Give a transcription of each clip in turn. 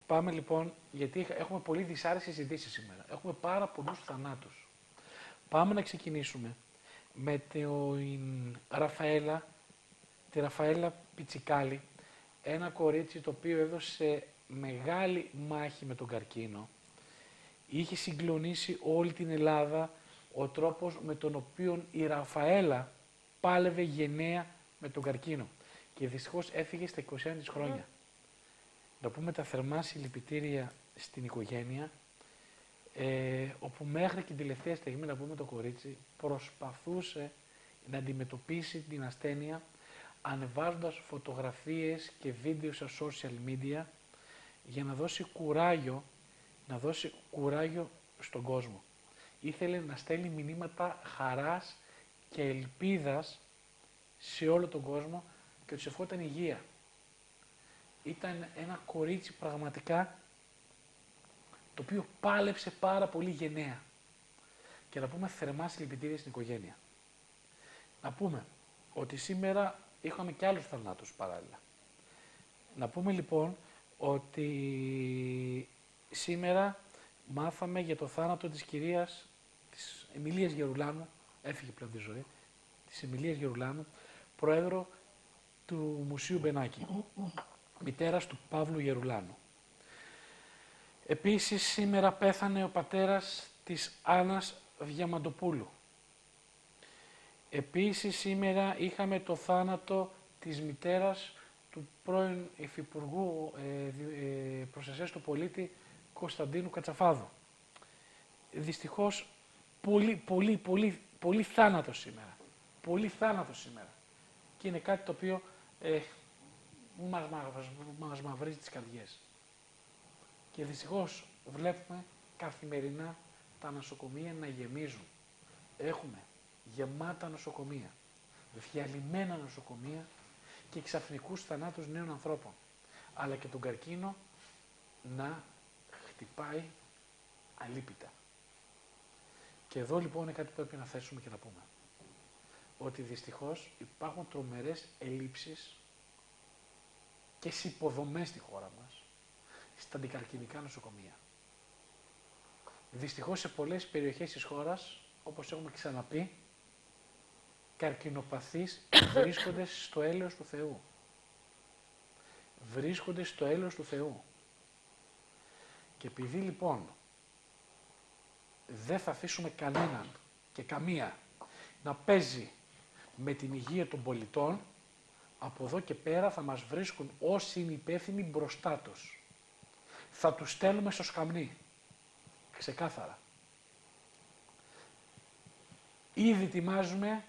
Πάμε λοιπόν, γιατί έχουμε πολύ δυσάρεστες ειδήσεις σήμερα. Έχουμε πάρα πολλούς θανάτους. Πάμε να ξεκινήσουμε με την Ραφαέλα, τη Ραφαέλα Πιτσικάλη, ένα κορίτσι το οποίο έδωσε μεγάλη μάχη με τον καρκίνο. Είχε συγκλονίσει όλη την Ελλάδα ο τρόπος με τον οποίο η Ραφαέλα πάλευε γενναία με τον καρκίνο. Και δυστυχώς έφυγε στα 21 της χρόνια. Να πούμε τα θερμά συλληπιτήρια στην οικογένεια, όπου μέχρι και την τελευταία στιγμή, να πούμε, το κορίτσι προσπαθούσε να αντιμετωπίσει την ασθένεια ανεβάζοντας φωτογραφίες και βίντεο στα social media για να δώσει κουράγιο στον κόσμο. Ήθελε να στέλνει μηνύματα χαράς και ελπίδας σε όλο τον κόσμο και τους ευχόταν υγεία. Ήταν ένα κορίτσι πραγματικά το οποίο πάλεψε πάρα πολύ γενναία. Και να πούμε θερμά συλληπιτήρια στην οικογένεια. Να πούμε ότι σήμερα είχαμε και άλλους θανάτους παράλληλα. Να πούμε λοιπόν ότι σήμερα μάθαμε για το θάνατο της κυρίας της Εμιλίας Γερουλάνου, έφυγε πλέον τη ζωή, της Εμιλίας Γερουλάνου, πρόεδρο του Μουσείου Μπενάκη, μητέρας του Παύλου Γερουλάνου. Επίσης σήμερα πέθανε ο πατέρας της Άννας Διαμαντοπούλου. Επίσης σήμερα είχαμε το θάνατο της μητέρας του πρώην Υφυπουργού Προστασίας του Πολίτη Κωνσταντίνου Κατσαφάδου. Δυστυχώς πολύ θάνατο σήμερα. Πολύ θάνατο σήμερα. Και είναι κάτι το οποίο μας μαυρίζει τις καρδιές. Και δυστυχώς βλέπουμε καθημερινά τα νοσοκομεία να γεμίζουν. Έχουμε γεμάτα νοσοκομεία, διαλυμένα νοσοκομεία και ξαφνικούς θανάτους νέων ανθρώπων. Αλλά και τον καρκίνο να χτυπάει αλίπητα. Και εδώ λοιπόν είναι κάτι που πρέπει να θέσουμε και να πούμε. Ότι δυστυχώς υπάρχουν τρομερές ελλείψεις και σε υποδομές στη χώρα μας, στα αντικαρκινικά νοσοκομεία. Δυστυχώς σε πολλές περιοχές της χώρας, όπως έχουμε ξαναπεί, καρκινοπαθείς βρίσκονται στο έλεος του Θεού. Βρίσκονται στο έλεος του Θεού. Και επειδή λοιπόν δεν θα αφήσουμε κανέναν και καμία να παίζει με την υγεία των πολιτών, από εδώ και πέρα θα μας βρίσκουν όσοι είναι υπεύθυνοι μπροστά τους. Θα τους στέλνουμε στο σκαμνί. Ξεκάθαρα. Ήδη ετοιμάζουμε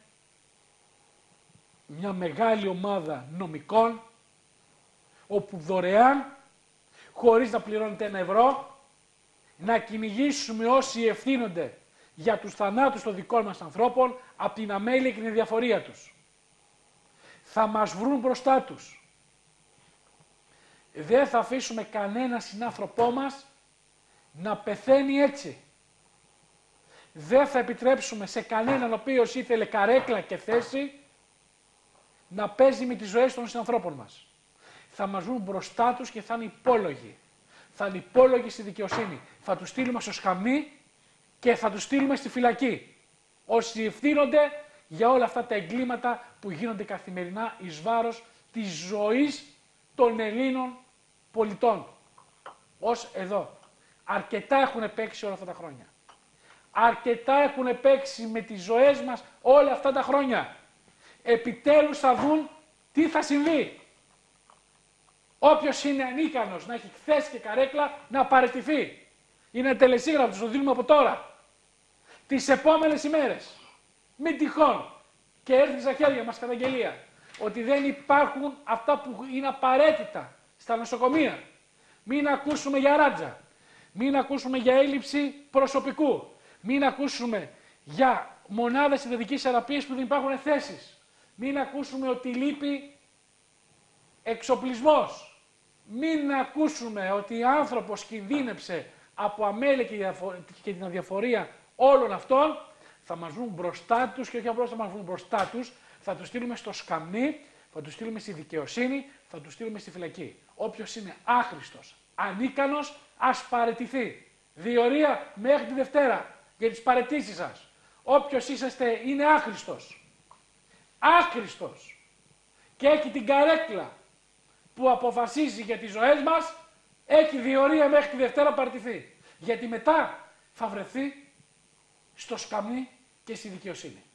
μια μεγάλη ομάδα νομικών, όπου δωρεάν, χωρίς να πληρώνετε €1, να κυνηγήσουμε όσοι ευθύνονται για τους θανάτους των δικών μας ανθρώπων από την αμέλεια και την αδιαφορία τους. Θα μας βρουν μπροστά τους. Δεν θα αφήσουμε κανένα συνάνθρωπό μας να πεθαίνει έτσι. Δεν θα επιτρέψουμε σε κανέναν ο οποίος ήθελε καρέκλα και θέση να παίζει με τις ζωές των συνανθρώπων μας. Θα μας βρουν μπροστά τους και θα είναι υπόλογοι. Θα είναι υπόλογοι στη δικαιοσύνη. Θα τους στείλουμε στο σκαμνί και θα τους στείλουμε στη φυλακή. Όσοι ευθύνονται για όλα αυτά τα εγκλήματα που γίνονται καθημερινά εις βάρος της ζωής των Ελλήνων πολιτών. Ως εδώ. Αρκετά έχουν παίξει όλα αυτά τα χρόνια. Αρκετά έχουν παίξει με τις ζωές μας όλα αυτά τα χρόνια. Επιτέλους θα δουν τι θα συμβεί. Όποιος είναι ανίκανος να έχει θέση και καρέκλα να παραιτηθεί. Είναι τελεσίγραφο, το δίνουμε από τώρα. Τις επόμενες ημέρες. Μην τυχόν και έρθει στα χέρια μας καταγγελία ότι δεν υπάρχουν αυτά που είναι απαραίτητα στα νοσοκομεία. Μην ακούσουμε για ράτζα. Μην ακούσουμε για έλλειψη προσωπικού. Μην ακούσουμε για μονάδες εντατικής θεραπείας που δεν υπάρχουν θέσεις. Μην ακούσουμε ότι λείπει εξοπλισμός. Μην ακούσουμε ότι άνθρωπος κινδύνεψε από αμέλεια και την αδιαφορία όλων αυτών. Θα μας βρουν μπροστά τους και όχι απλώς θα μας βρουν μπροστά τους, θα τους στείλουμε στο σκαμνί, θα τους στείλουμε στη δικαιοσύνη, θα τους στείλουμε στη φυλακή. Όποιος είναι άχρηστος, ανίκανος, ας παραιτηθεί. Διορία μέχρι τη Δευτέρα για τις παραιτήσεις σας. Όποιος είσαστε είναι άχρηστος. Άχρηστος. Και έχει την καρέκλα που αποφασίζει για τις ζωές μας, έχει διορία μέχρι τη Δευτέρα παραιτηθεί. Γιατί μετά θα βρεθεί στο σκαμνί και στη δικαιοσύνη.